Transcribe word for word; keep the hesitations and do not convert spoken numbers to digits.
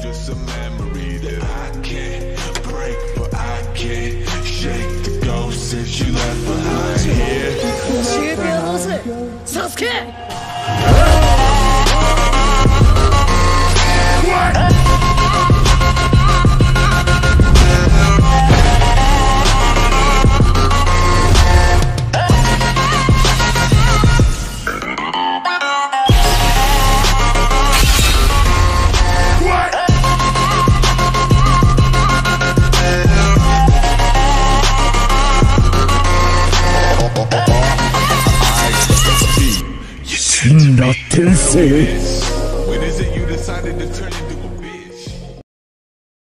just a memory that I can't break, but I can't shake the ghost since you left behind here. 教えてやろうぜ、サスケ。 真羅天聖。 When is it you decided to turn into